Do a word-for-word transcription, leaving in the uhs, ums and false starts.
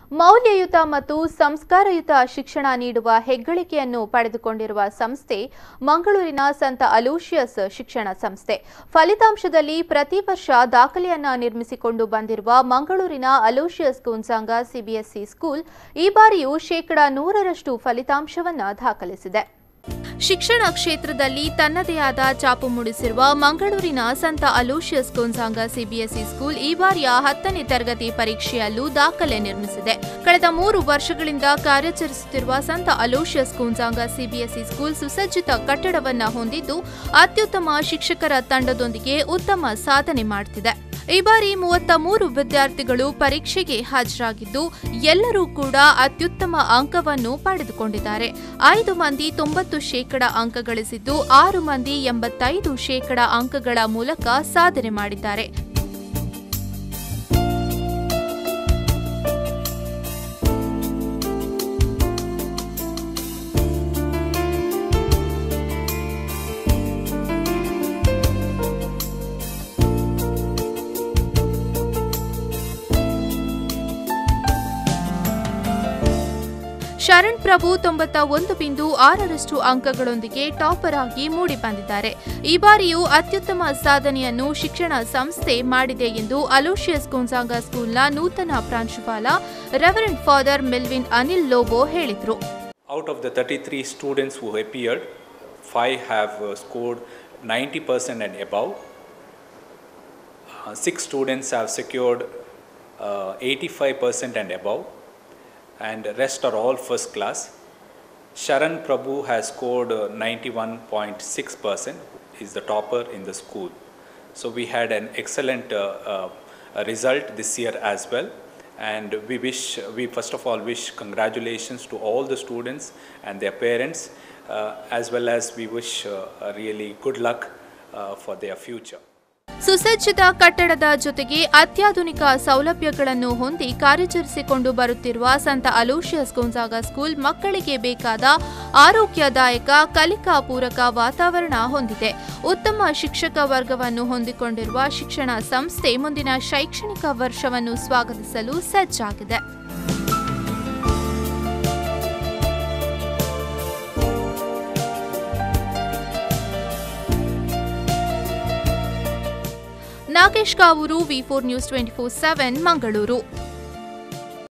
ಮೌಲ್ಯಯುತ ಮತ್ತು ಸಂಸ್ಕಾರಯುತ ಶಿಕ್ಷಣ ನೀಡುವ ಹೆಗ್ಗಳಿಕೆಯನ್ನು ಪಡೆದುಕೊಂಡಿರುವ ಸಂಸ್ಥೆ ಮಂಗಳೂರಿನ ಸಂತ ಅಲೋಷಿಯಸ್ ಶಿಕ್ಷಣ ಸಂಸ್ಥೆ. ಫಲಿತಾಂಶದಲ್ಲಿ ಪ್ರತಿ ವರ್ಷ ದಾಖಲೆಯನ್ನ ನಿರ್ಮಿಸಿಕೊಂಡು ಬಂದಿರುವ ಮಂಗಳೂರಿನ ಅಲೋಷಿಯಸ್ ಗೋನ್ಸಾಂಗ ಸಿಬಿಎಸ್ಇ ಸ್ಕೂಲ್ ಈ ಬಾರಿಯೂ ಶೇಕಡಾ ನೂರರಷ್ಟು ಫಲಿತಾಂಶವನ್ನು ದಾಖಲಿಸಿದೆ. ಶಿಕ್ಷಣ ಕ್ಷೇತ್ರದಲ್ಲಿ ತನ್ನದೇ ಆದ ಛಾಪು ಮೂಡಿಸಿರುವ ಮಂಗಳೂರಿನ ಸಂತ ಅಲೋಷಿಯಸ್ ಗೋನ್ಸಾಂಗ ಸಿಬಿಎಸ್ಇ ಸ್ಕೂಲ್ ಈ ಬಾರಿಯ ಹತ್ತನೇ ತರಗತಿ ಪರೀಕ್ಷೆಯಲ್ಲೂ ದಾಖಲೆ ನಿರ್ಮಿಸಿದೆ. ಕಳೆದ ಮೂರು ವರ್ಷಗಳಿಂದ ಕಾರ್ಯಾಚರಿಸುತ್ತಿರುವ ಸಂತ ಅಲೋಷಿಯಸ್ ಗೋನ್ಸಾಂಗ ಸಿಬಿಎಸ್ಇ ಸ್ಕೂಲ್ ಸುಸಜ್ಜಿತ ಕಟ್ಟಡವನ್ನು ಹೊಂದಿದ್ದು ಅತ್ಯುತ್ತಮ ಶಿಕ್ಷಕರ ತಂಡದೊಂದಿಗೆ ಉತ್ತಮ ಸಾಧನೆ ಮಾಡುತ್ತಿದೆ. ಈ ಬಾರಿ ಮೂವತ್ತ ಮೂರು ವಿದ್ಯಾರ್ಥಿಗಳು ಪರೀಕ್ಷೆಗೆ ಹಾಜರಾಗಿದ್ದು ಎಲ್ಲರೂ ಕೂಡ ಅತ್ಯುತ್ತಮ ಅಂಕವನ್ನು ಪಡೆದುಕೊಂಡಿದ್ದಾರೆ. ಐದು ಮಂದಿ ತೊಂಬತ್ತು ಶೇಕಡ ಅಂಕ ಗಳಿಸಿದ್ದು ಆರು ಮಂದಿ ಎಂಬತ್ತೈದು ಶೇಕಡ ಅಂಕಗಳ ಮೂಲಕ ಸಾಧನೆ ಮಾಡಿದ್ದಾರೆ. ಶರಣ್ ಪ್ರಭು ತೊಂಬತ್ತ ಒಂದು ಬಿಂದು ಆರರಷ್ಟು ಅಂಕಗಳೊಂದಿಗೆ ಟಾಪರ್ ಆಗಿ ಮೂಡಿಬಂದಿದ್ದಾರೆ. ಈ ಬಾರಿಯೂ ಅತ್ಯುತ್ತಮ ಸಾಧನೆಯನ್ನು ಶಿಕ್ಷಣ ಸಂಸ್ಥೆ ಮಾಡಿದೆ ಎಂದು ಅಲೋಷಿಯಸ್ ಗೋನ್ಸಾಂಗ ಸ್ಕೂಲ್ನ ನೂತನ ಪ್ರಾಂಶುಪಾಲ reverend father Melvin Anil Lobo ಹೇಳಿದರು. Out of the thirty-three students who appeared, five have uh, scored ninety percent and above. Uh, six students have secured uh, eighty-five percent and above. And the rest are all first class. Sharan Prabhu has scored uh, ninety-one point six percent, is the topper in the school. So we had an excellent uh, uh, result this year as well. And we wish, we first of all wish congratulations to all the students and their parents, uh, as well as we wish uh, a really good luck uh, for their future. ಸುಸಜ್ಜಿತ ಕಟ್ಟಡದ ಜೊತೆಗೆ ಅತ್ಯಾಧುನಿಕ ಸೌಲಭ್ಯಗಳನ್ನು ಹೊಂದಿ ಕಾರ್ಯಾಚರಿಸಿಕೊಂಡು ಬರುತ್ತಿರುವ ಸಂತ Aloysius ಗೋನ್ಸಾಂಗ school ಮಕ್ಕಳಿಗೆ ಬೇಕಾದ ಆರೋಗ್ಯದಾಯಕ ಕಲಿಕಾ ಪೂರಕ ವಾತಾವರಣ ಹೊಂದಿದೆ. ಉತ್ತಮ ಶಿಕ್ಷಕ ವರ್ಗವನ್ನು ಹೊಂದಿಕೊಂಡಿರುವ ಶಿಕ್ಷಣ ಸಂಸ್ಥೆ ಮುಂದಿನ ಶೈಕ್ಷಣಿಕ ವರ್ಷವನ್ನು ಸ್ವಾಗತಿಸಲು ಸಜ್ಜಾಗಿದೆ. Nagesh Kavoor, V four news twenty four seven, Mangaluru.